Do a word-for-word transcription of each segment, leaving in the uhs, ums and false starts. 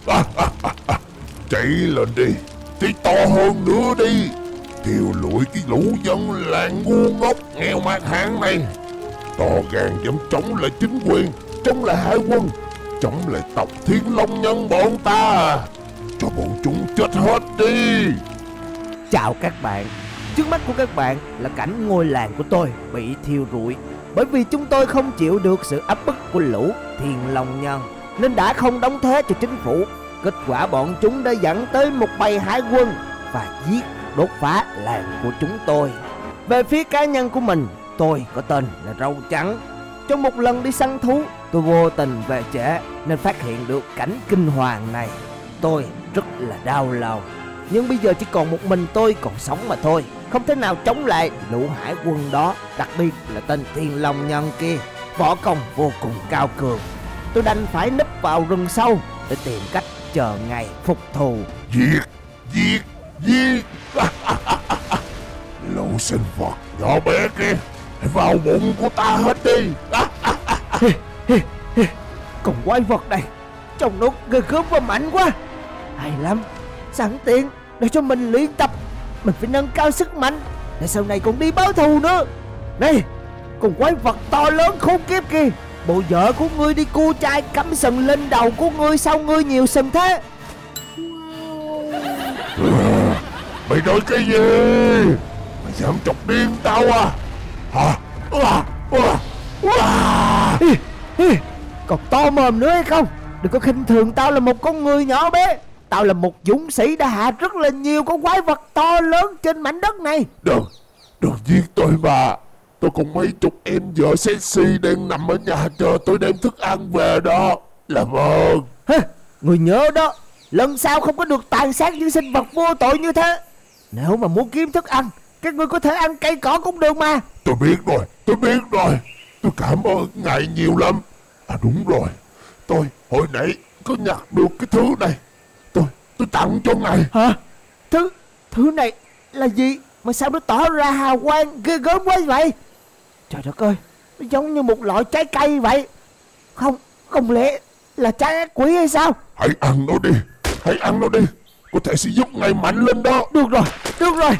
À, à, à, à. Chạy lên đi, chạy to hơn nữa đi. Thiêu lụi cái lũ dân làng ngu ngốc nghèo mạt hạng này. To gan dám chống lại chính quyền, chống lại hải quân, chống lại tộc Thiên Long Nhân bọn ta. Cho bọn chúng chết hết đi. Chào các bạn. Trước mắt của các bạn là cảnh ngôi làng của tôi bị thiêu rụi bởi vì chúng tôi không chịu được sự áp bức của lũ Thiên Long Nhân nên đã không đóng thế cho chính phủ. Kết quả bọn chúng đã dẫn tới một bầy hải quân và giết đốt phá làng của chúng tôi. Về phía cá nhân của mình, tôi có tên là Râu Trắng. Trong một lần đi săn thú, tôi vô tình về trễ nên phát hiện được cảnh kinh hoàng này. Tôi rất là đau lòng. Nhưng bây giờ chỉ còn một mình tôi còn sống mà thôi, không thể nào chống lại lũ hải quân đó, đặc biệt là tên Thiên Long Nhân kia, võ công vô cùng cao cường. Tôi đành phải núp vào rừng sâu để tìm cách chờ ngày phục thù. Giết, giết, giết. Lũ sinh vật nhỏ bé kia, hãy vào bụng của ta hết đi. Còn quái vật này, trông nó ghê gớm và mạnh quá. Hay lắm, sẵn tiện để cho mình luyện tập. Mình phải nâng cao sức mạnh để sau này còn đi báo thù nữa. Này, con quái vật to lớn khốn kiếp kia, bộ vợ của ngươi đi cua chai cắm sừng lên đầu của ngươi, sao ngươi nhiều sừng thế? À, mày nói cái gì? Mày dám chọc điên tao à? Hả? À, à, à. Ê, ê, còn to mồm nữa hay không? Đừng có khinh thường tao là một con người nhỏ bé. Tao là một dũng sĩ đã hạ rất là nhiều con quái vật to lớn trên mảnh đất này. Đừng, đừng giết tôi mà. Tôi còn mấy chục em vợ sexy đang nằm ở nhà chờ tôi đem thức ăn về đó. Làm ơn. Hả? Người nhớ đó, lần sau không có được tàn sát những sinh vật vô tội như thế. Nếu mà muốn kiếm thức ăn, các ngươi có thể ăn cây cỏ cũng được mà. Tôi biết rồi, tôi biết rồi. Tôi cảm ơn ngài nhiều lắm. À đúng rồi, tôi hồi nãy có nhặt được cái thứ này. Tôi, tôi tặng cho ngài. Hả? Thứ, thứ này là gì mà sao nó tỏ ra hào quang ghê gớm quá vậy? Trời đất ơi, nó giống như một loại trái cây vậy. Không, không lẽ là trái ác quỷ hay sao? Hãy ăn nó đi, hãy ăn nó đi. Có thể sẽ giúp ngài mạnh lên đó. Được rồi, được rồi.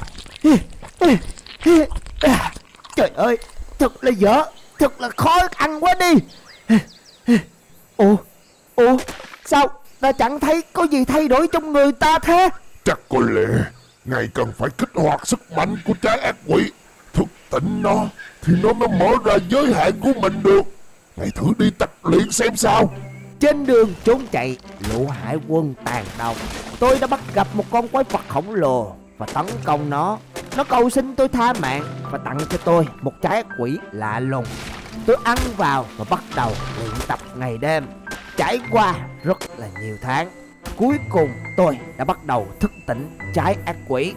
Trời ơi, thật là dở, thật là khó ăn quá đi. Ủa, ủa, sao ta chẳng thấy có gì thay đổi trong người ta thế? Chắc có lẽ ngài cần phải kích hoạt sức mạnh của trái ác quỷ, thức tỉnh nó thì nó mới mở ra giới hạn của mình được. Ngài thử đi tập luyện xem sao. Trên đường trốn chạy, lũ hải quân tàn độc, tôi đã bắt gặp một con quái vật khổng lồ và tấn công nó. Nó cầu xin tôi tha mạng và tặng cho tôi một trái ác quỷ lạ lùng. Tôi ăn vào và bắt đầu luyện tập ngày đêm. Trải qua rất là nhiều tháng, cuối cùng tôi đã bắt đầu thức tỉnh trái ác quỷ.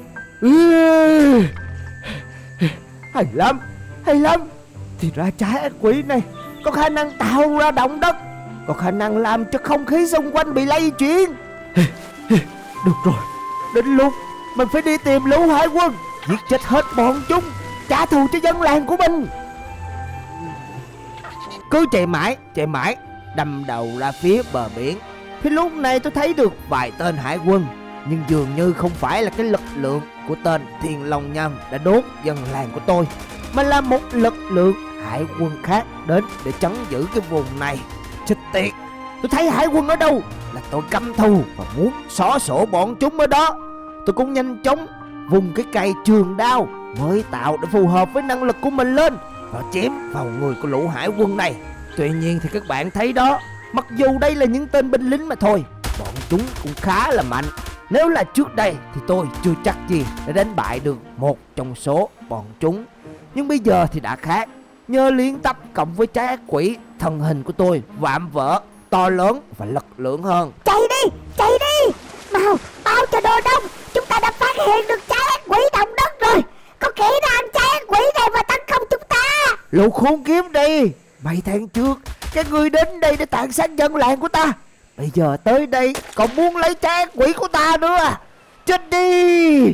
Hay lắm, hay lắm. Thì ra trái ác quỷ này có khả năng tạo ra động đất, có khả năng làm cho không khí xung quanh bị lay chuyển. Được rồi, đến lúc mình phải đi tìm lũ hải quân, giết chết hết bọn chúng, trả thù cho dân làng của mình. Cứ chạy mãi, chạy mãi, đâm đầu ra phía bờ biển. Thì lúc này tôi thấy được vài tên hải quân, nhưng dường như không phải là cái lực lượng của tên Thiên Long Nhân đã đốt dân làng của tôi, mà là một lực lượng hải quân khác đến để trấn giữ cái vùng này. Chết tiệt, tôi thấy hải quân ở đâu là tôi căm thù và muốn xóa sổ bọn chúng ở đó. Tôi cũng nhanh chóng vùng cái cây trường đao mới tạo để phù hợp với năng lực của mình lên và chém vào người của lũ hải quân này. Tuy nhiên thì các bạn thấy đó, mặc dù đây là những tên binh lính mà thôi, bọn chúng cũng khá là mạnh. Nếu là trước đây thì tôi chưa chắc gì đã đánh bại được một trong số bọn chúng. Nhưng bây giờ thì đã khác. Nhờ luyện tập cộng với trái ác quỷ, thân hình của tôi vạm vỡ, to lớn và lực lượng hơn. Chạy đi, chạy đi. Mau, mau cho đồ đông. Chúng ta đã phát hiện được trái ác quỷ động đất rồi. Có kẻ đã ăn trái ác quỷ này và tấn công chúng ta. Lũ khốn kiếp đi. Mấy tháng trước các ngươi đến đây để tàn sát dân làng của ta, bây giờ tới đây còn muốn lấy trái ác quỷ của ta nữa à? Chết đi.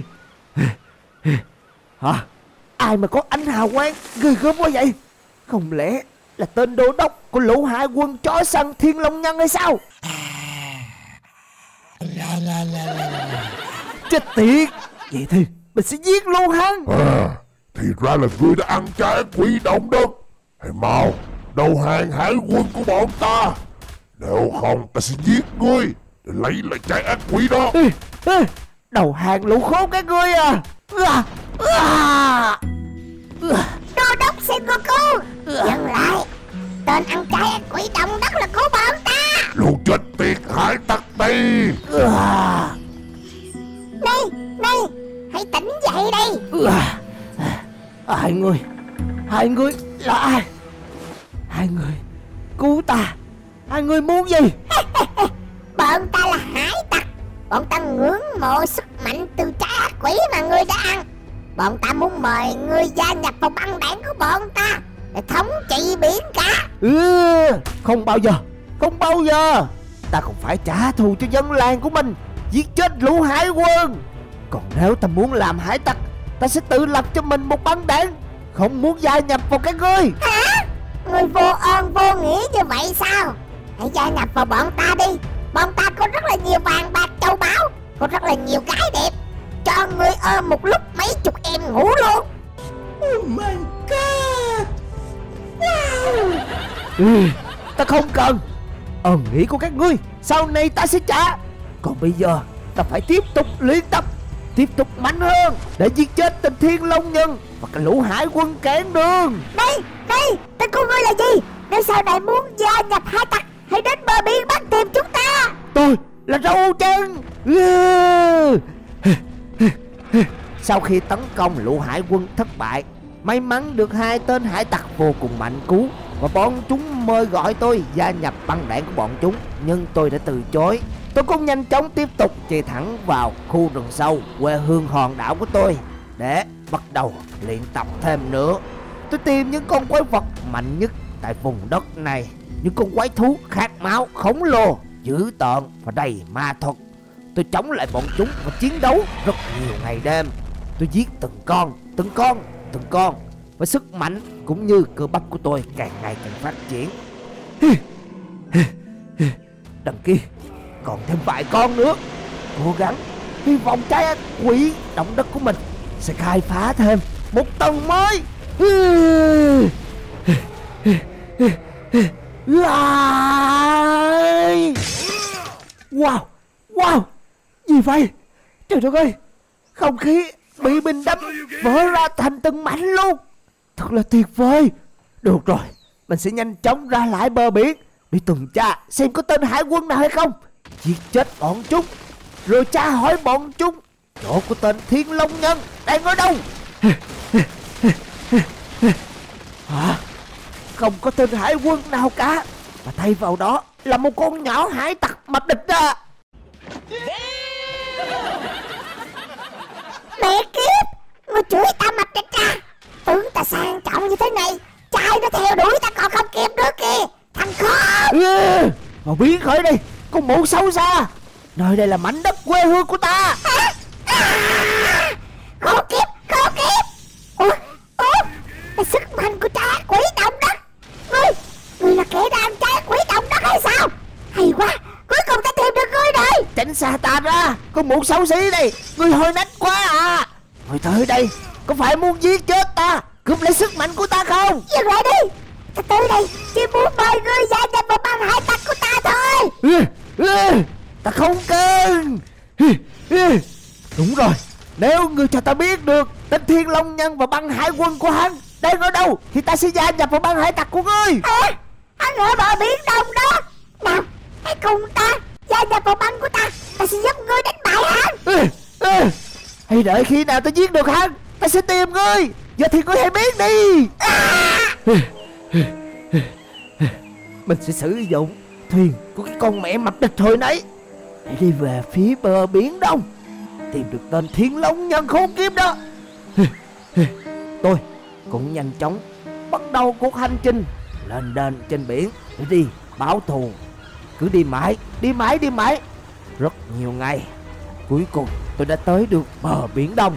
Hả? Ai mà có ánh hào quang ghê gớm quá vậy? Không lẽ là tên đô đốc của lũ hải quân chó săn Thiên Long Nhân hay sao? Chết tiệt. Vậy thì mình sẽ giết luôn hắn. À, thì ra là ngươi đã ăn trái ác quỷ động đất. Hãy mau đầu hàng hải quân của bọn ta, nếu không ta sẽ giết ngươi để lấy lại trái ác quỷ đó. Ê, ê, đầu hàng lũ khốn các ngươi à. À, à, à. Đô đốc Sengoku, dừng lại. Tên ăn trái ác quỷ động đất là của bọn ta. Lũ chết tiệt hải tặc đây. À. Này, này, hãy tỉnh dậy đi. À. Hai người, hai người là ai? Hai người cứu ta. Hai người muốn gì? Bọn ta là hải tặc. Bọn ta ngưỡng mộ sức mạnh từ trái ác quỷ mà ngươi đã ăn. Bọn ta muốn mời ngươi gia nhập vào băng đảng của bọn ta để thống trị biển cả. Ừ, không bao giờ, không bao giờ. Ta không phải trả thù cho dân làng của mình, giết chết lũ hải quân. Còn nếu ta muốn làm hải tặc, ta sẽ tự lập cho mình một băng đảng, không muốn gia nhập vào các ngươi. Hả? Ngươi vô ơn vô nghĩa như vậy sao? Hãy gia nhập vào bọn ta đi. Bọn ta có rất là nhiều vàng bạc châu báu, có rất là nhiều gái đẹp, cho ngươi ôm một lúc mấy chục em ngủ luôn. Oh my god. Wow. Ừ, ta không cần. Ơn nghĩa của các ngươi sau này ta sẽ trả. Còn bây giờ ta phải tiếp tục luyện tập, tiếp tục mạnh hơn để giết chết tên Thiên Long Nhân và cái lũ hải quân cản đường. Đây, đây, tên của ngươi là gì? Nếu sau này muốn gia nhập hải tặc, hãy đến bờ biển bắt tìm chúng ta. Tôi là Râu Chân. Sau khi tấn công lũ hải quân thất bại, may mắn được hai tên hải tặc vô cùng mạnh cứu, và bọn chúng mời gọi tôi gia nhập băng đảng của bọn chúng, nhưng tôi đã từ chối. Tôi cũng nhanh chóng tiếp tục chạy thẳng vào khu rừng sâu quê hương hòn đảo của tôi để bắt đầu luyện tập thêm nữa. Tôi tìm những con quái vật mạnh nhất tại vùng đất này, những con quái thú khát máu khổng lồ, dữ tợn và đầy ma thuật. Tôi chống lại bọn chúng và chiến đấu rất nhiều ngày đêm. Tôi giết từng con, từng con, từng con, và sức mạnh cũng như cơ bắp của tôi càng ngày càng phát triển. Đằng kia còn thêm vài con nữa. Cố gắng, hy vọng trái ác quỷ động đất của mình sẽ khai phá thêm một tầng mới. Wow, wow, gì vậy? Trời đất ơi, không khí bị mình đâm vỡ ra thành từng mảnh luôn. Thật là tuyệt vời. Được rồi, mình sẽ nhanh chóng ra lại bờ biển đi tuần tra xem có tên hải quân nào hay không, giết chết bọn chúng, rồi tra hỏi bọn chúng chỗ của tên Thiên Long Nhân đang ở đâu. Hả? Không có tên hải quân nào cả, mà thay vào đó là một con nhỏ hải tặc mập địch ra. Mẹ kiếp, ngươi chửi ta mập địch ra. Tưởng ta sang trọng như thế này, trai nó theo đuổi ta còn không kịp nữa kìa. Thằng khốn. Ừ, mà biến khỏi đây, con mụ xấu xa. Nơi đây là mảnh đất quê hương của ta. À, à, khốn kiếp, khốn kiếp. Ủa, ủa, là sức mạnh của trái quỷ động đất. Ngươi, ngươi là kẻ đã ăn trái quỷ động đất hay sao? Hay quá, cuối cùng ta tìm được ngươi rồi. Tránh xa ta ra, con mụ xấu xí này. Ngươi hơi nách quá à. Ngươi tới đây có phải muốn giết chết ta, cướp lấy sức mạnh của ta không? Dừng lại đi, ta tới đây chỉ muốn mời ngươi gia nhập vào băng hải tặc của ta thôi. Ừ, ừ, ta không cần. Ừ, ừ. Đúng rồi, nếu ngươi cho ta biết được tên Thiên Long Nhân và băng hải quân của hắn đang ở đâu, thì ta sẽ gia nhập vào băng hải tặc của ngươi. À, hắn ở bờ biển đông đó. Nào, hãy cùng ta gia nhập vào băng của ta, ta sẽ giúp ngươi đánh bại hắn. Ừ, ừ. Hãy đợi khi nào ta giết được hắn, ta sẽ tìm ngươi. Giờ thì ngươi hãy biết đi. À. Mình sẽ sử dụng thuyền của cái con mẹ mập địch hồi nãy để đi về phía bờ biển đông, tìm được tên Thiên Long Nhân khốn kiếp đó. Tôi cũng nhanh chóng bắt đầu cuộc hành trình lên đên trên biển để đi báo thù. Cứ đi mãi, đi mãi, đi mãi rất nhiều ngày, cuối cùng tôi đã tới được bờ biển đông.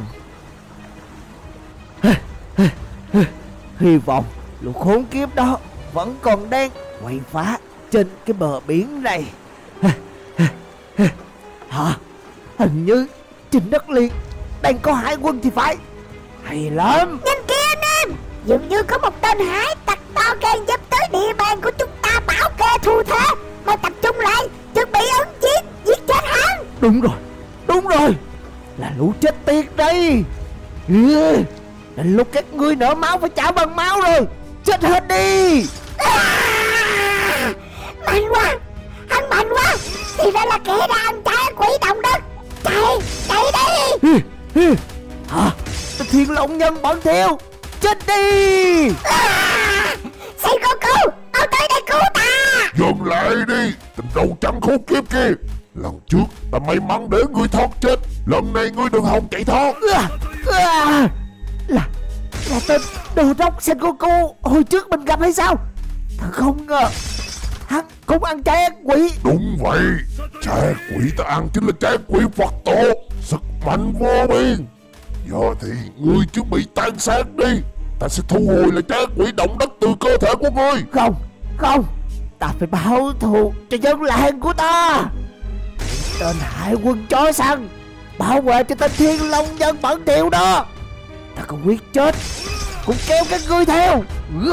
Hy vọng lũ khốn kiếp đó vẫn còn đang quậy phá trên cái bờ biển này. Hả? Hình như trên đất liền đang có hải quân thì phải. Hay lắm. Nhìn kia anh em, dường như có một tên hải tặc to gan dám tới địa bàn của chúng ta bảo kê thù thế. Mau tập trung lại, chuẩn bị ứng chiến, giết chết hắn. Đúng rồi, đúng rồi, là lũ chết tiệt đây. Ừ, đến lúc các ngươi nợ máu phải trả bằng máu rồi. Chết hết đi. À, mạnh quá, hắn mạnh quá. Thì ra là kẻ đã ăn trái quỷ động đất. Chạy, chạy đi. Ừ, ừ. Hả? Thiên Long Nhân bọn theo. Chết đi. À, Sengoku, mau tới đây cứu ta. Dừng lại đi, tình đầu trắng khốn kiếp kia. Lần trước ta may mắn để ngươi thoát chết, lần này ngươi đừng hòng chạy thoát. À, à, là là tên đồ đốc Sengoku hồi trước mình gặp hay sao? Thật không ngờ hắn cũng ăn trái ác quỷ. Đúng vậy, trái ác quỷ ta ăn chính là trái ác quỷ Phật tổ, sức mạnh vô biên. Giờ thì ngươi chuẩn bị tan xác đi, ta sẽ thu hồi lại trái ác quỷ động đất từ cơ thể của ngươi. Không, không, ta phải báo thù cho dân làng của ta. Tên hải quân chó săn bảo vệ cho tên Thiên Long Nhân bẩn thỉu đó. Ta không quyết chết cũng kéo các ngươi theo.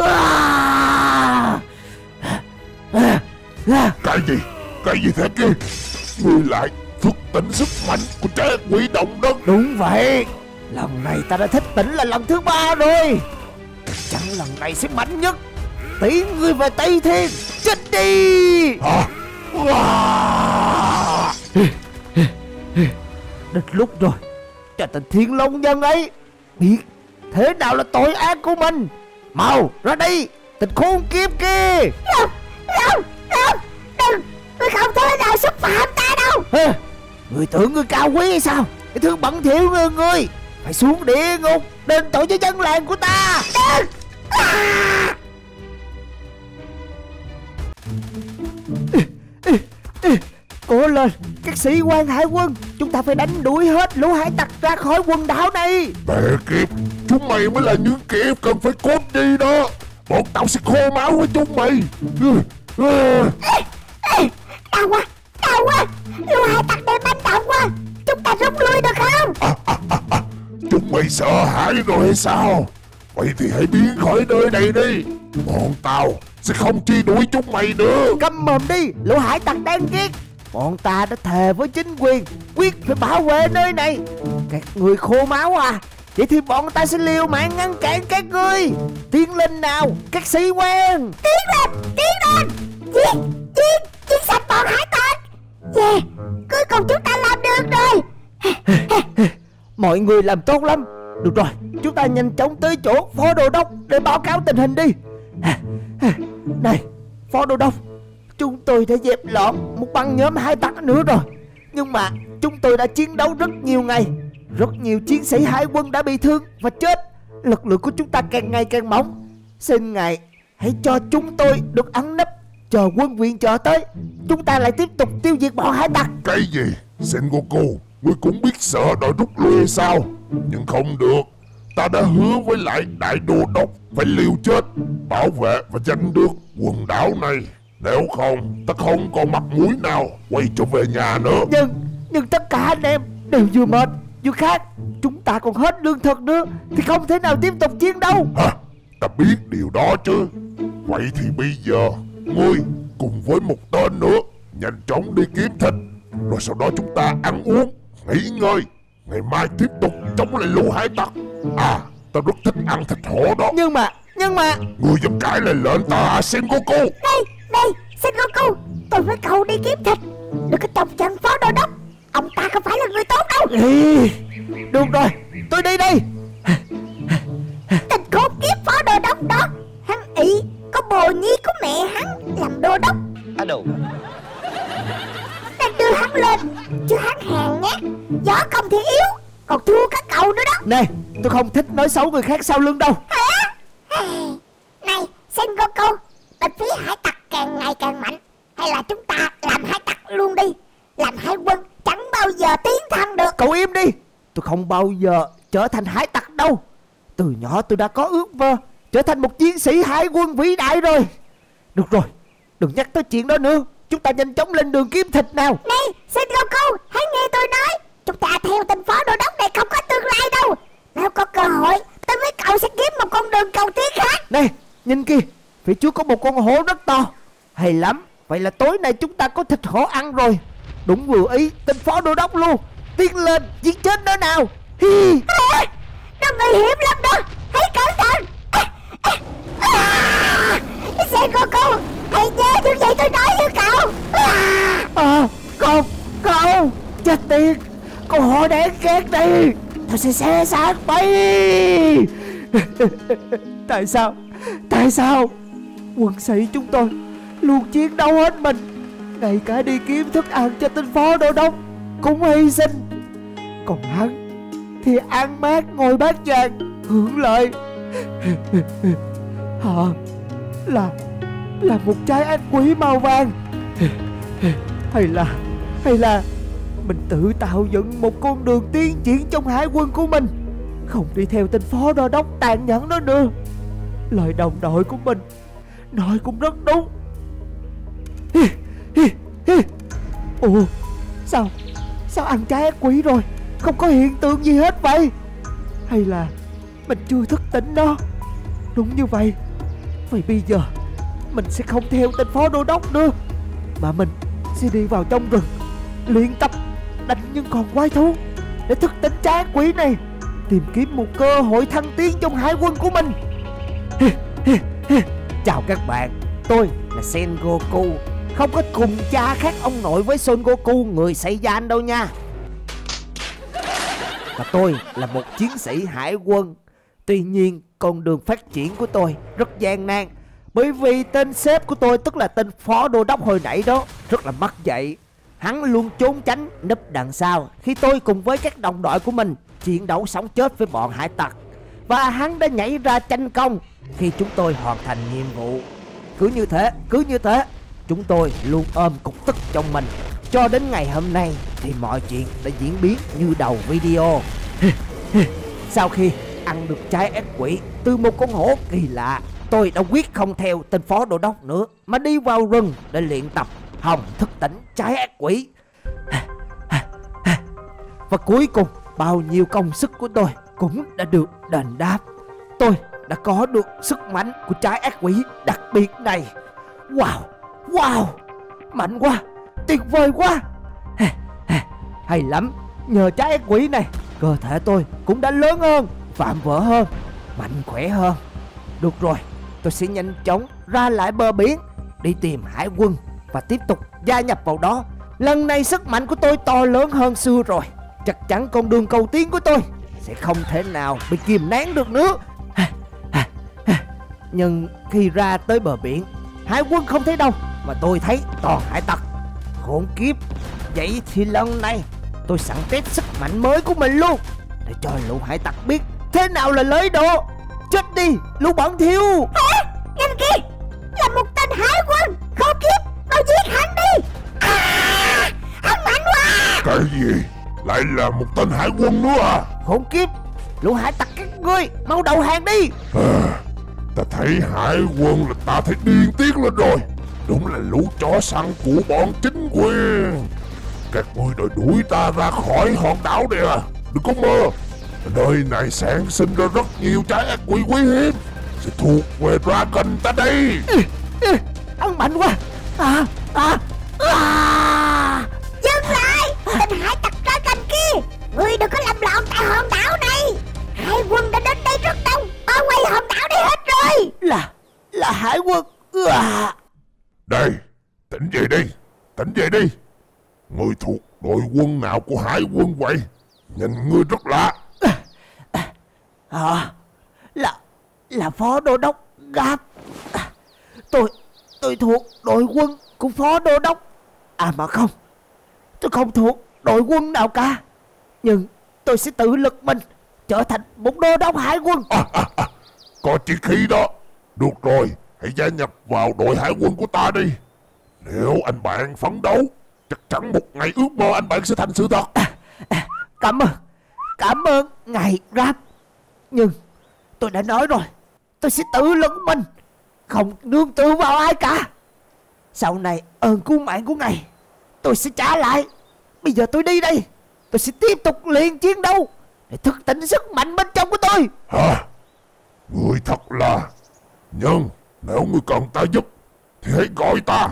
Cái gì, cái gì thế kia? Ngươi lại thức tỉnh sức mạnh của trái ác quỷ động đất. Đúng vậy, lần này ta đã thức tỉnh là lần thứ ba rồi. Chắc chắn lần này sẽ mạnh nhất. Tiễn ngươi về Tây Thiên. Chết đi. Hả? À! Đến lúc rồi, cho tên Thiên Long Nhân ấy biết thế nào là tội ác của mình. Mau ra đây, tên khốn kiếp kia. Không, không, không, đừng, ngươi không thể nào xúc phạm ta đâu. Hê, người tưởng ngươi cao quý hay sao? Cái thứ bẩn thỉu ngươi, ngươi phải xuống địa ngục đền tội cho dân làng của ta. Đừng. À! Cố lên, các sĩ quan hải quân, chúng ta phải đánh đuổi hết lũ hải tặc ra khỏi quần đảo này. Mẹ kiếp, chúng mày mới là những kẻ cần phải cốt đi đó. Bọn tao sẽ khô máu với chúng mày. Ê, ê, đau quá, đau quá. Lũ hải tặc này manh động quá. Chúng ta rút lui được không? À, à, à, à. Chúng mày sợ hãi rồi hay sao? Vậy thì hãy biến khỏi nơi này đi. Bọn tao sẽ không truy đuổi chúng mày nữa. Câm mồm đi, lũ hải tặc đáng ghét. Bọn ta đã thề với chính quyền quyết phải bảo vệ nơi này. Các người khô máu à? Vậy thì bọn ta sẽ liều mạng ngăn cản các ngươi. Tiến lên nào, các sĩ quan. Tiến lên, tiến lên. Giết, giết, giết sạch bọn hải tặc. Yeah, cuối cùng chúng ta làm được rồi. Mọi người làm tốt lắm. Được rồi, chúng ta nhanh chóng tới chỗ phó đô đốc để báo cáo tình hình đi. Này, phó đô đốc, chúng tôi đã dẹp loạn một băng nhóm hải tặc nữa rồi. Nhưng mà chúng tôi đã chiến đấu rất nhiều ngày. Rất nhiều chiến sĩ hải quân đã bị thương và chết. Lực lượng của chúng ta càng ngày càng mỏng. Xin ngài hãy cho chúng tôi được ẩn nấp, chờ quân viện trợ tới. Chúng ta lại tiếp tục tiêu diệt bọn hải tặc. Cái gì? Sengoku, ngươi cũng biết sợ đòi rút lui hay sao? Nhưng không được. Ta đã hứa với lại đại đô đốc phải liều chết bảo vệ và giành được quần đảo này. Nếu không, ta không còn mặt mũi nào quay trở về nhà nữa. Nhưng, nhưng tất cả anh em đều vừa mệt vừa khát. Chúng ta còn hết lương thực nữa thì không thể nào tiếp tục chiến đấu. Hả? Ta biết điều đó chứ. Vậy thì bây giờ ngươi cùng với một tên nữa nhanh chóng đi kiếm thịt, rồi sau đó chúng ta ăn uống, nghỉ ngơi. Ngày mai tiếp tục chống lại lũ hải tặc. À, ta rất thích ăn thịt hổ đó. Nhưng mà, nhưng mà Ngươi dám cãi lại lệnh ta à, Sengoku? Đây, đây, Sengoku, tôi với cậu đi kiếm thịt. Đừng có chọc chân phó đô đốc. Ông ta không phải là người tốt đâu. Ê, được rồi, tôi đi đây. Tên khốn kiếp phó đô đốc đó. Hắn ỷ có bồ nhi của mẹ hắn làm đô đốc. Alo. Đang đưa hắn lên, chứ hắn hèn nhát, võ công thì yếu, còn thua các cậu nữa đó. Nè, tôi không thích nói xấu người khác sau lưng đâu. Hả? Này, Sengoku, bên phía hải tặc càng ngày càng mạnh. Hay là chúng ta làm hải tặc luôn đi. Làm hải quân chẳng bao giờ tiến thăng được. Cậu im đi. Tôi không bao giờ trở thành hải tặc đâu. Từ nhỏ tôi đã có ước mơ trở thành một chiến sĩ hải quân vĩ đại rồi. Được rồi, đừng nhắc tới chuyện đó nữa. Chúng ta nhanh chóng lên đường kiếm thịt nào. Này, Sengoku, hãy nghe Nhìn kìa, phía trước có một con hổ rất to. Hay lắm, vậy là tối nay chúng ta có thịt hổ ăn rồi. Đúng vừa ý tên phó đô đốc luôn. Tiến lên, giết chết nó nào. Hi. À, nó nguy hiểm lắm đó, hãy cẩn thận. À, à, à, Sengoku, hãy nhớ những gì tôi nói với cậu. À, à, Không, không, chết tiệt. Con hổ đáng ghét đi. Tôi sẽ xé xác bay. Tại sao, tại sao quân sĩ chúng tôi luôn chiến đấu hết mình, ngay cả đi kiếm thức ăn cho tên phó đô đốc cũng hy sinh. Còn hắn thì ăn mát ngồi bát vàng hưởng lợi. Họ là là một trái ác quỷ màu vàng. Hay là Hay là mình tự tạo dựng một con đường tiến triển trong hải quân của mình, không đi theo tên phó đô đốc tàn nhẫn đó nữa. Lời đồng đội của mình nói cũng rất đúng. Hi, hi, hi. Ủa, sao Sao ăn trái ác quỷ rồi không có hiện tượng gì hết vậy? Hay là mình chưa thức tỉnh đó? Đúng như vậy. Vậy bây giờ mình sẽ không theo tên phó đô đốc nữa, mà mình sẽ đi vào trong rừng luyện tập đánh những con quái thú để thức tỉnh trái ác quỷ này, tìm kiếm một cơ hội thăng tiến trong hải quân của mình. Chào các bạn, tôi là Sengoku, không có cùng cha khác ông nội với Son Goku người Saiyan đâu nha. Và tôi là một chiến sĩ hải quân. Tuy nhiên con đường phát triển của tôi rất gian nan, bởi vì tên sếp của tôi, tức là tên phó đô đốc hồi nãy đó, rất là mất dạy. Hắn luôn trốn tránh núp đằng sau khi tôi cùng với các đồng đội của mình chiến đấu sống chết với bọn hải tặc. Và hắn đã nhảy ra tranh công khi chúng tôi hoàn thành nhiệm vụ. Cứ như thế, cứ như thế, chúng tôi luôn ôm cục tức trong mình. Cho đến ngày hôm nay thì mọi chuyện đã diễn biến như đầu video. Sau khi ăn được trái ác quỷ từ một con hổ kỳ lạ, tôi đã quyết không theo tên phó đô đốc nữa, mà đi vào rừng để luyện tập hồng thức tỉnh trái ác quỷ. Và cuối cùng bao nhiêu công sức của tôi cũng đã được đền đáp. Tôi đã có được sức mạnh của trái ác quỷ đặc biệt này. Wow, wow, mạnh quá, tuyệt vời quá. Hay lắm, nhờ trái ác quỷ này, cơ thể tôi cũng đã lớn hơn, vạm vỡ hơn, mạnh khỏe hơn. Được rồi, tôi sẽ nhanh chóng ra lại bờ biển, đi tìm hải quân và tiếp tục gia nhập vào đó. Lần này sức mạnh của tôi to lớn hơn xưa rồi. Chắc chắn con đường cầu tiến của tôi sẽ không thể nào bị kìm nén được nữa. Nhưng khi ra tới bờ biển, hải quân không thấy đâu, mà tôi thấy toàn hải tặc. Khốn kiếp. Vậy thì lần này tôi sẵn test sức mạnh mới của mình luôn, để cho lũ hải tặc biết thế nào là lưỡi độ. Chết đi lũ bẩn thỉu. Hả? Nhìn kìa, là một tên hải quân. Khốn kiếp, mau giết hắn đi. À, hắn mạnh quá. Cái gì? Lại là một tên hải quân nữa à? Khốn kiếp, lũ hải tặc các ngươi mau đầu hàng đi. À, ta thấy hải quân là ta thấy điên tiết lên rồi. Đúng là lũ chó săn của bọn chính quyền. Các ngươi đòi đuổi ta ra khỏi hòn đảo này à? Đừng có mơ. Nơi này sản sinh ra rất nhiều trái ác quỷ quý hiếm, sẽ thuộc về Dragon ta đây. Hắn mạnh quá. À, à, à. Dừng lại, tên hải tặc Dragon kia. Ngươi đừng có làm loạn tại hòn đảo này. Hải quân đã đến đây rất đông, bao quanh hòn đảo đây hết rồi. Là, là hải quân. À. Đây, tỉnh về đi, tỉnh về đi. Ngươi thuộc đội quân nào của hải quân vậy? Nhìn ngươi rất lạ. À, là, là phó đô đốc Gap. À, tôi, tôi thuộc đội quân của phó đô đốc. À mà không, tôi không thuộc đội quân nào cả. Nhưng tôi sẽ tự lực mình trở thành một đô đốc hải quân. À, à, à, có chí khí đó. Được rồi, hãy gia nhập vào đội hải quân của ta đi. Nếu anh bạn phấn đấu, chắc chắn một ngày ước mơ anh bạn sẽ thành sự thật. À, à, cảm ơn, cảm ơn ngài Gap. Nhưng tôi đã nói rồi, tôi sẽ tự lực mình, không nương tựa vào ai cả. Sau này ơn cứu mạng của ngài tôi sẽ trả lại. Bây giờ tôi đi đây, tôi sẽ tiếp tục luyện chiến đấu để thức tỉnh sức mạnh bên trong của tôi. Hả? Người thật là... Nhưng Nếu ngươi cần ta giúp thì hãy gọi ta.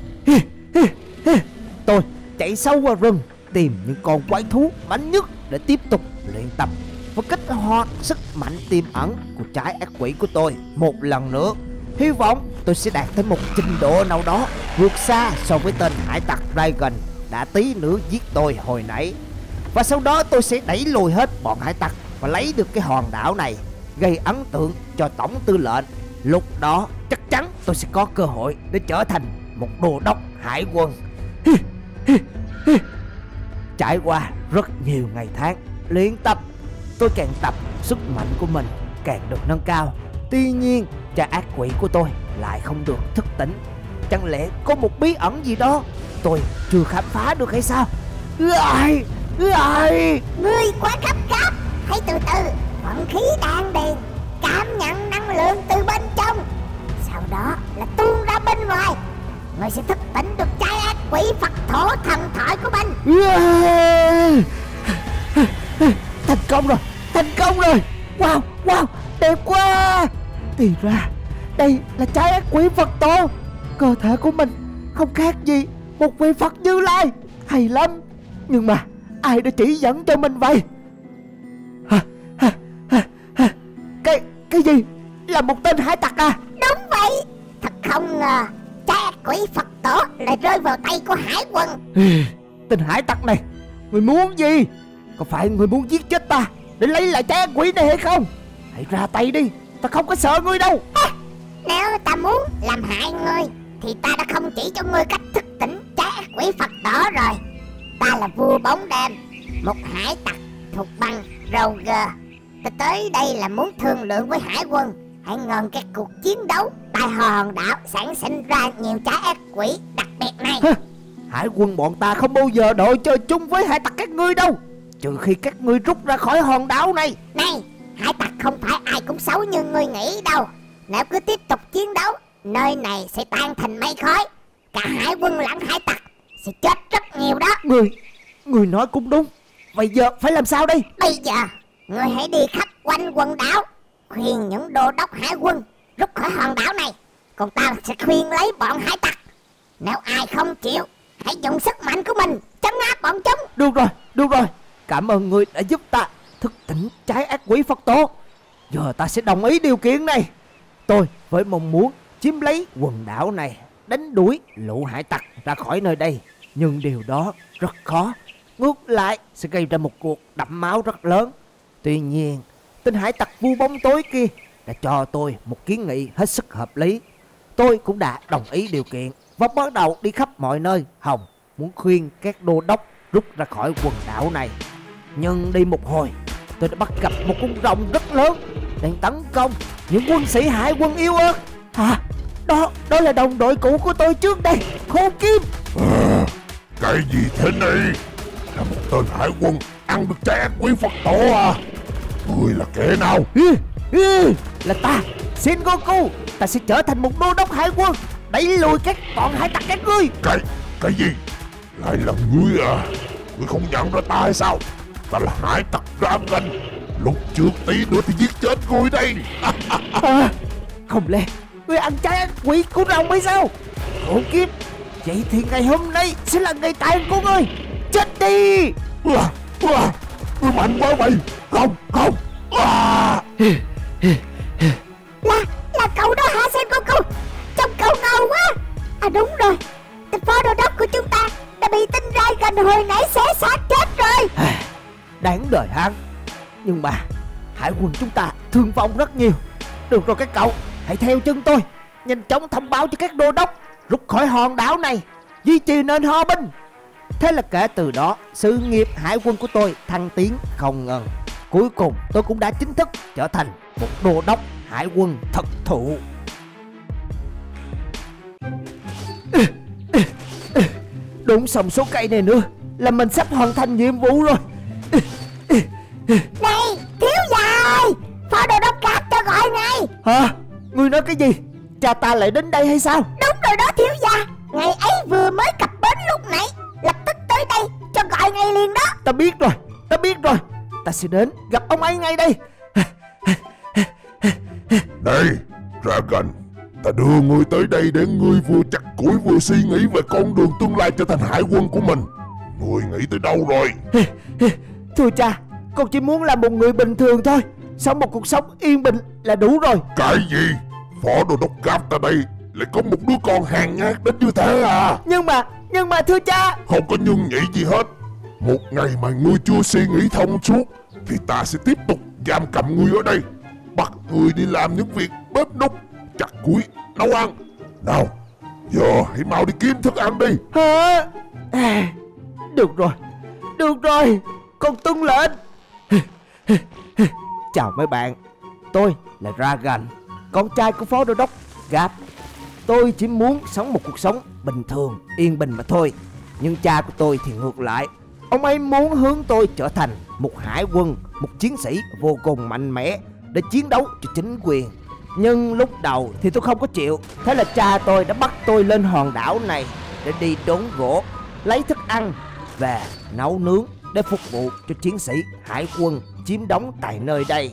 Tôi chạy sâu vào rừng tìm những con quái thú mạnh nhất để tiếp tục luyện tập và kích hoạt sức mạnh tiềm ẩn của trái ác quỷ của tôi một lần nữa. Hy vọng tôi sẽ đạt tới một trình độ nào đó vượt xa so với tên hải tặc Dragon đã tí nữa giết tôi hồi nãy. Và sau đó tôi sẽ đẩy lùi hết bọn hải tặc và lấy được cái hòn đảo này, gây ấn tượng cho tổng tư lệnh. Lúc đó chắc chắn tôi sẽ có cơ hội để trở thành một đô đốc hải quân. Trải qua rất nhiều ngày tháng luyện tập, tôi càng tập sức mạnh của mình càng được nâng cao. Tuy nhiên cha ác quỷ của tôi lại không được thức tỉnh. Chẳng lẽ có một bí ẩn gì đó tôi chưa khám phá được hay sao? Ai, ai. Ngươi quá gấp gáp, hãy từ từ. Vận khí đan điền, cảm nhận năng lượng từ bên trong, sau đó là tuôn ra bên ngoài. Ngươi sẽ thức tỉnh được trái ác quỷ Phật thổ thần thoại của mình. Thành công rồi, thành công rồi. Wow, wow, đẹp quá. Thì ra đây là trái ác quỷ Phật tổ. Cơ thể của mình không khác gì một vị Phật Như Lai. Hay lắm. Nhưng mà ai đã chỉ dẫn cho mình vậy? Cái, cái gì? Là một tên hải tặc à? Đúng vậy. Thật không ngờ trái ác quỷ Phật tổ lại rơi vào tay của hải quân. Tên hải tặc này, người muốn gì? Có phải người muốn giết chết ta để lấy lại trái ác quỷ này hay không? Hãy ra tay đi, ta không có sợ ngươi đâu. À, nếu ta muốn làm hại ngươi thì ta đã không chỉ cho ngươi cách thức tỉnh trái ác quỷ Phật tổ rồi. Ta là vua bóng đêm, một hải tặc thuộc băng Roger. Ta tới đây là muốn thương lượng với hải quân. Hãy ngừng các cuộc chiến đấu tại hòn đảo sản sinh ra nhiều trái ác quỷ đặc biệt này. Hả? Hải quân bọn ta không bao giờ đội chơi chung với hải tặc các ngươi đâu, trừ khi các ngươi rút ra khỏi hòn đảo này. Này, hải tặc không phải ai cũng xấu như ngươi nghĩ đâu. Nếu cứ tiếp tục chiến đấu, nơi này sẽ tan thành mây khói. Cả hải quân lẫn hải tặc sẽ chết rất nhiều đó. Ngươi, ngươi nói cũng đúng. Bây giờ phải làm sao đây? Bây giờ, ngươi hãy đi khắp quanh quần đảo, khuyên những đô đốc hải quân rút khỏi hòn đảo này. Còn ta sẽ khuyên lấy bọn hải tặc. Nếu ai không chịu, hãy dùng sức mạnh của mình trấn áp bọn chúng. Được rồi, được rồi. Cảm ơn ngươi đã giúp ta thức tỉnh trái ác quỷ Phật tổ. Giờ ta sẽ đồng ý điều kiện này. Tôi với mong muốn chiếm lấy quần đảo này, đánh đuổi lũ hải tặc ra khỏi nơi đây. Nhưng điều đó rất khó. Ngược lại sẽ gây ra một cuộc đẫm máu rất lớn. Tuy nhiên tên hải tặc vua bóng tối kia đã cho tôi một kiến nghị hết sức hợp lý. Tôi cũng đã đồng ý điều kiện và bắt đầu đi khắp mọi nơi hòng muốn khuyên các đô đốc rút ra khỏi quần đảo này. Nhưng đi một hồi, tôi đã bắt gặp một con rồng rất lớn đang tấn công những quân sĩ hải quân yếu ớt. Hả? Đó, đó là đồng đội cũ của tôi trước đây, Khô Kim. À, cái gì thế này? Là một tên hải quân ăn được trái ác quỷ Phật tổ à? Ngươi là kẻ nào? Ừ, ừ, là ta, Sengoku. Ta sẽ trở thành một đô đốc hải quân, đẩy lùi các bọn hải tặc các ngươi. Cái, cái gì? Lại là ngươi à? Ngươi không nhận ra ta hay sao? Ta là hải tặc Dragon. Lúc trước tí nữa thì giết chết ngươi đây. À, không lẽ ngươi ăn trái ác quỷ của rồng hay sao? Khổ kiếp, vậy thì ngày hôm nay sẽ là ngày tàn của ngươi. Chết đi. À, à, ngươi mạnh quá mày. Không, không. À. Là, là cậu đó hả Sengoku? Trông cậu ngầu quá. À đúng rồi, tên phó đô đốc của chúng ta đã bị tin rai gần hồi nãy xé xác chết rồi. Đáng đời hắn. Nhưng mà hải quân chúng ta thương vong rất nhiều. Được rồi các cậu, hãy theo chân tôi, nhanh chóng thông báo cho các đô đốc rút khỏi hòn đảo này, duy trì nền hòa bình. Thế là kể từ đó, sự nghiệp hải quân của tôi thăng tiến không ngừng. Cuối cùng tôi cũng đã chính thức trở thành một đô đốc hải quân thực thụ. Đúng xong số cây này nữa là mình sắp hoàn thành nhiệm vụ rồi. Này, thiếu gia ơi, phó đô đốc Cát cho gọi ngay. Hả? Ngươi nói cái gì? Cha ta lại đến đây hay sao? Đúng rồi đó thiếu gia, ngày ấy vừa mới cập bến lúc nãy, lập tức tới đây cho gọi ngay liền đó. Ta biết rồi, ta biết rồi. Ta sẽ đến gặp ông ấy ngay đây. Này, Dragon, Ta đưa ngươi tới đây để ngươi vừa chặt củi vừa suy nghĩ về con đường tương lai trở thành hải quân của mình. Ngươi nghĩ tới đâu rồi? Thưa cha, con chỉ muốn là một người bình thường thôi, sống một cuộc sống yên bình là đủ rồi. Cái gì? Phó đô đốc Gáp ta đây lại có một đứa con hèn nhát đến như thế à? Nhưng mà, nhưng mà thưa cha. Không có nhưng nhị gì hết. Một ngày mà ngươi chưa suy nghĩ thông suốt thì ta sẽ tiếp tục giam cầm ngươi ở đây, bắt ngươi đi làm những việc bếp núc, chặt củi, nấu ăn. Nào, giờ hãy mau đi kiếm thức ăn đi. Hả? À, được rồi, được rồi, con tuân lệnh. Chào mấy bạn, tôi là Ragan, con trai của phó đô đốc Gáp. Tôi chỉ muốn sống một cuộc sống bình thường, yên bình mà thôi. Nhưng cha của tôi thì ngược lại. Ông ấy muốn hướng tôi trở thành một hải quân, một chiến sĩ vô cùng mạnh mẽ để chiến đấu cho chính quyền. Nhưng lúc đầu thì tôi không có chịu. Thế là cha tôi đã bắt tôi lên hòn đảo này để đi đốn gỗ, lấy thức ăn và nấu nướng để phục vụ cho chiến sĩ hải quân chiếm đóng tại nơi đây.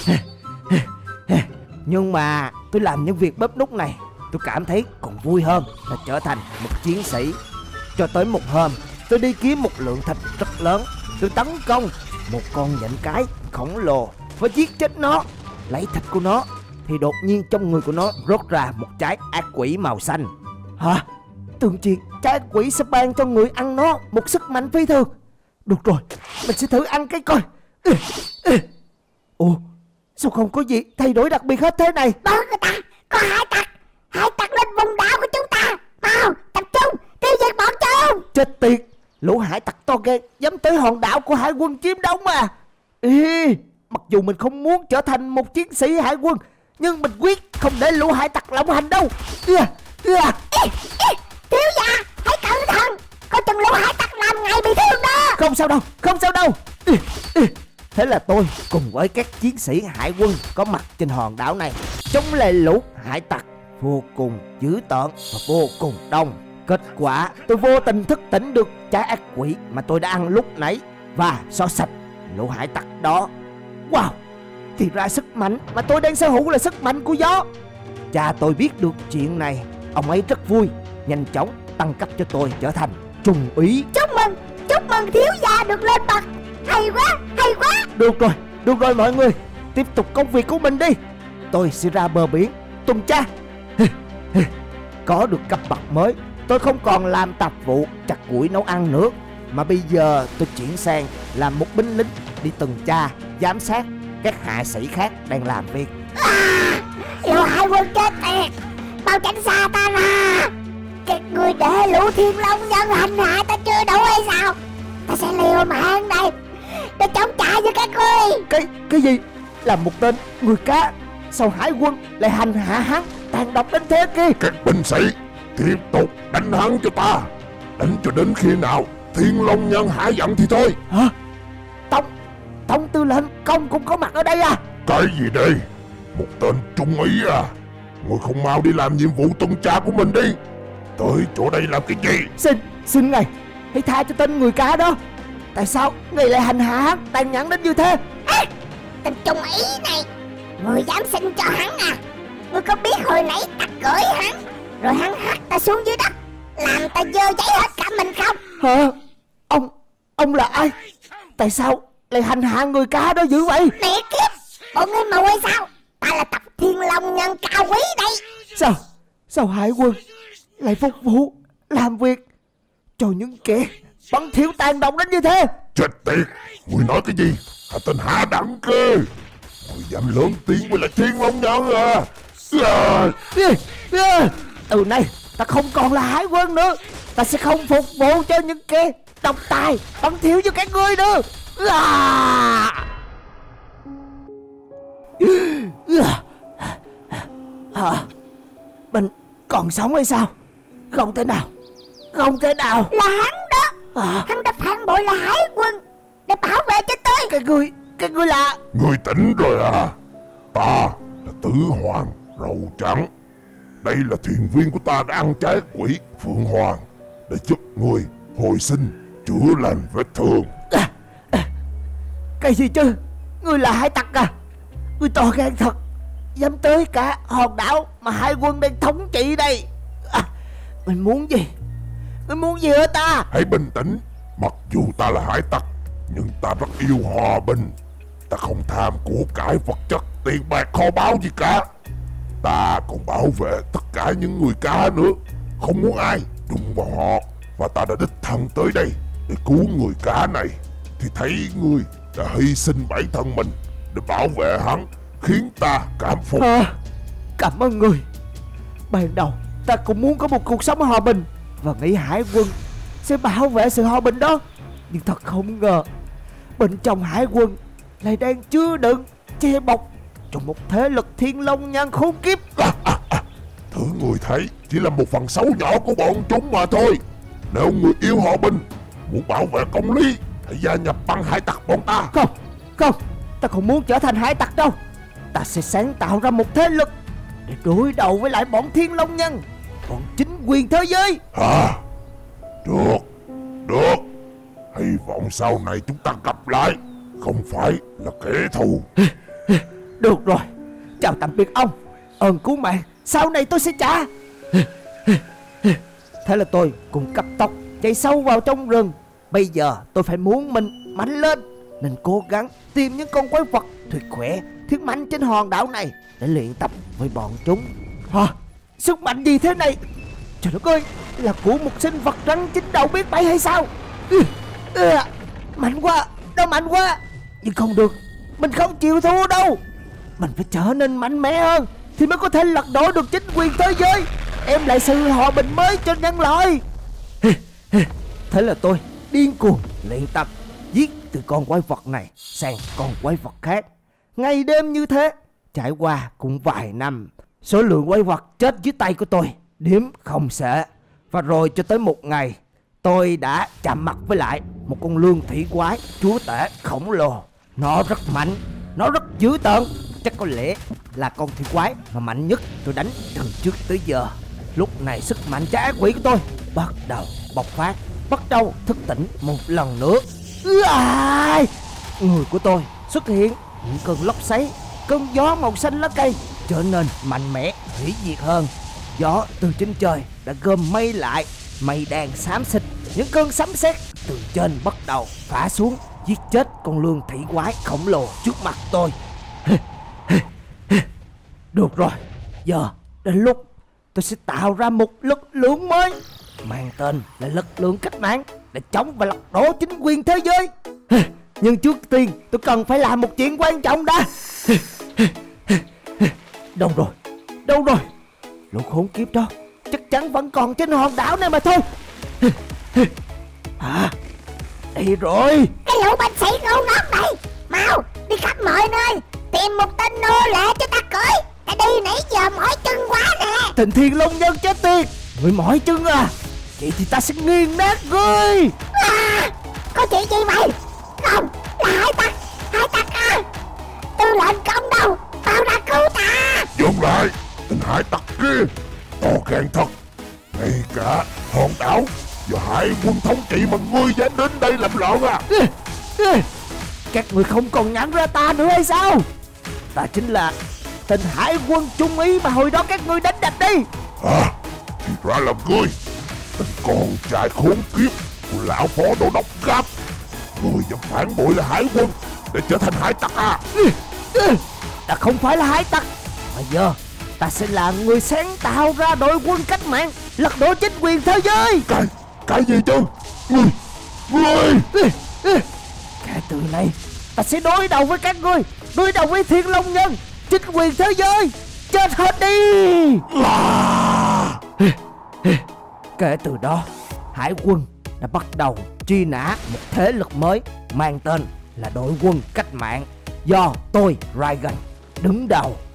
Nhưng mà tôi làm những việc bếp núc này, tôi cảm thấy còn vui hơn là trở thành một chiến sĩ. Cho tới một hôm, tôi đi kiếm một lượng thịt rất lớn. Tôi tấn công một con nhện cái khổng lồ và giết chết nó. Lấy thịt của nó thì đột nhiên trong người của nó rốt ra một trái ác quỷ màu xanh. Hả? Tương truyền trái ác quỷ sẽ ban cho người ăn nó một sức mạnh phi thường. Được rồi, mình sẽ thử ăn cái coi. Ủa, sao không có gì thay đổi đặc biệt hết thế này? Bớ người ta, có hải tặc. Hải tặc lên vùng đảo của chúng ta. Mau, tập trung, tiêu diệt bọn chúng. Chết tiệt, lũ hải tặc to gan dám tới hòn đảo của hải quân chiếm đóng mà. Ê, mặc dù mình không muốn trở thành một chiến sĩ hải quân, nhưng mình quyết không để lũ hải tặc lộng hành đâu. Ê, ê. Ê, ê, thiếu gia, hãy cẩn thận. Có chừng lũ hải tặc làm ngài bị thương đó. Không sao đâu, không sao đâu. Ê, ê. Thế là tôi cùng với các chiến sĩ hải quân có mặt trên hòn đảo này chống lại lũ hải tặc vô cùng dữ tợn và vô cùng đông. Kết quả tôi vô tình thức tỉnh được trái ác quỷ mà tôi đã ăn lúc nãy và xóa sạch lũ hải tặc đó. Wow, thì ra sức mạnh mà tôi đang sở hữu là sức mạnh của gió. Cha tôi biết được chuyện này, ông ấy rất vui, nhanh chóng tăng cấp cho tôi trở thành trung úy. Chúc mừng, chúc mừng thiếu gia được lên bậc. Hay quá, hay quá. Được rồi, được rồi mọi người, tiếp tục công việc của mình đi. Tôi sẽ ra bờ biển tuần tra. Có được cấp bậc mới, tôi không còn làm tạp vụ chặt củi nấu ăn nữa, mà bây giờ tôi chuyển sang làm một binh lính đi tuần tra, giám sát các hạ sĩ khác đang làm việc. À, lũ hải quân chết tiệt, mau tránh xa ta ra. Các người để lũ thiên long nhân hành hạ ta chưa đủ hay sao? Ta sẽ liều mạng đây để chống trả với các ngươi. Cái, cái gì? Là một tên người cá, sao hải quân lại hành hạ hắn tàn độc đến thế kia? Các binh sĩ tiếp tục đánh hắn cho ta, đánh cho đến khi nào thiên long nhân hạ giận thì thôi. Hả? Tông, Tông tư lệnh công cũng có mặt ở đây à? Cái gì đây? Một tên trung úy à? Người không mau đi làm nhiệm vụ tuần tra của mình đi. Tới chỗ đây làm cái gì? Xin, xin ngài hãy tha cho tên người cá đó. Tại sao ngài lại hành hạ hắn tàn nhẫn đến như thế? À, tên trung úy này, người dám xin cho hắn à? Ngươi có biết hồi nãy ta cưỡi hắn rồi hắn hất ta xuống dưới đất, làm ta dơ giấy hết cả mình không? Hả? Ông, ông là ai? Tại sao lại hành hạ người cá đó dữ vậy? Mẹ kiếp, bộ ngươi mù hay sao? Ta là tập thiên long nhân cao quý đây. Sao, sao hải quân lại phục vụ làm việc cho những kẻ bắn thiếu tàn độc đến như thế? Chết tiệt, người nói cái gì? Hả tên hạ đẳng cơ? Người dám lớn tiếng với lại thiên long nhân à? À. Từ nay ta không còn là hải quân nữa. Ta sẽ không phục vụ cho những kẻ độc tài bắn thiếu như các ngươi nữa. À. À. Mình còn sống hay sao? Không thể nào, không thể nào. Là hắn đó. À. Hắn đã phản bội là hải quân để bảo vệ cho tôi. Cái ngươi, cái ngươi là... Ngươi tỉnh rồi à? Ta là Tử Hoàng Râu Trắng. Đây là thuyền viên của ta đã ăn trái quỷ Phượng Hoàng để giúp ngươi hồi sinh, chữa lành vết thương. À, à, cái gì chứ? Ngươi là hải tặc à? Ngươi to gan thật. dám tới cả hòn đảo mà hải quân đang thống trị đây. À, mình muốn gì? Mình muốn gì hả ta? Hãy bình tĩnh. Mặc dù ta là hải tặc, nhưng ta rất yêu hòa bình. Ta không tham của cải vật chất, tiền bạc kho báu gì cả. Ta còn bảo vệ tất cả những người cá nữa, không muốn ai đụng vào họ. Và ta đã đích thân tới đây để cứu người cá này, thì thấy ngươi đã hy sinh bản thân mình để bảo vệ hắn, khiến ta cảm phục. À, cảm ơn người. Ban đầu ta cũng muốn có một cuộc sống hòa bình và nghĩ hải quân sẽ bảo vệ sự hòa bình đó. Nhưng thật không ngờ bên trong hải quân lại đang chứa đựng, che bọc trong một thế lực thiên long nhân khốn kiếp. À, à, à. Thứ người thấy chỉ là một phần xấu nhỏ của bọn chúng mà thôi. Nếu người yêu hòa bình, muốn bảo vệ công lý, hãy gia nhập băng hải tặc bọn ta. Không, không, ta không muốn trở thành hải tặc đâu. Ta sẽ sáng tạo ra một thế lực để đối đầu với lại bọn thiên long nhân, bọn chính quyền thế giới. Hả? Được, được. Hy vọng sau này chúng ta gặp lại, không phải là kẻ thù. Được rồi, chào tạm biệt ông. Ơn cứu mạng sau này tôi sẽ trả. Thế là tôi cùng cấp tốc chạy sâu vào trong rừng. Bây giờ tôi phải muốn mình mạnh lên, nên cố gắng tìm những con quái vật tuyệt khỏe, thiết mạnh trên hòn đảo này để luyện tập với bọn chúng. Hả? Sức mạnh gì thế này? Trời đất ơi, là của một sinh vật rắn chín đầu biết bay hay sao? Ừ, ừ, mạnh quá, nó mạnh quá. Nhưng không được, mình không chịu thua đâu. Mình phải trở nên mạnh mẽ hơn thì mới có thể lật đổ được chính quyền thế giới, đem lại sự hòa bình mới cho nhân loại. Thế là tôi điên cuồng luyện tập, giết từ con quái vật này sang con quái vật khác, ngày đêm như thế. Trải qua cũng vài năm, số lượng quái vật chết dưới tay của tôi đếm không xuể. Và rồi cho tới một ngày, tôi đã chạm mặt với lại một con lương thủy quái chúa tể khổng lồ. Nó rất mạnh, nó rất dữ tợn. Chắc có lẽ là con thủy quái mà mạnh nhất tôi đánh từ trước tới giờ. Lúc này sức mạnh trái quỷ của tôi bắt đầu bộc phát, bắt đầu thức tỉnh một lần nữa. À, người của tôi xuất hiện những cơn lốc xoáy, cơn gió màu xanh lá cây trở nên mạnh mẽ, hủy diệt hơn. Gió từ trên trời đã gom mây lại, mây đang xám xịt. Những cơn sấm sét từ trên bắt đầu phả xuống, giết chết con lương thủy quái khổng lồ trước mặt tôi. Được rồi, giờ đến lúc tôi sẽ tạo ra một lực lượng mới, mang tên là lực lượng cách mạng, để chống và lật đổ chính quyền thế giới. Nhưng trước tiên tôi cần phải làm một chuyện quan trọng đã. Đâu rồi, đâu rồi? Lũ khốn kiếp đó chắc chắn vẫn còn trên hòn đảo này mà thôi. À, đây rồi. Cái lũ binh sĩ ngu ngốc này, mau đi khắp mọi nơi tìm một tên nô lệ cho ta cưỡi. Ta đi nãy giờ mỏi chân quá nè. Tình thiên long nhân chết tiệt, người mỏi chân à? Vậy thì ta sẽ nghiền nát ngươi. À, có chuyện gì vậy? Không, là hải tặc, hải tặc à. Tư lệnh công đâu, mau ra cứu ta. Dừng lại, tên hải tặc kia to gan thật. Ngay cả hòn đảo và hải quân thống trị mà ngươi dám đến đây làm loạn à? Các người không còn nhận ra ta nữa hay sao? Ta chính là tên hải quân trung ý mà hồi đó các ngươi đánh đập đi. À, thì ra là ngươi, tên con trai khốn kiếp của lão phó đô đốc Gap. Ngươi dám phản bội là hải quân để trở thành hải tặc à? Ta không phải là hải tặc, mà giờ ta sẽ là người sáng tạo ra đội quân cách mạng, lật đổ chính quyền thế giới. Cái, cái gì chứ? Ngươi, ngươi Kể từ nay ta sẽ đối đầu với các ngươi, đối đầu với thiên long nhân, chính quyền thế giới. Chết hết đi. à. Kể từ đó, hải quân đã bắt đầu truy nã một thế lực mới mang tên là đội quân cách mạng, do tôi Raigan đứng đầu.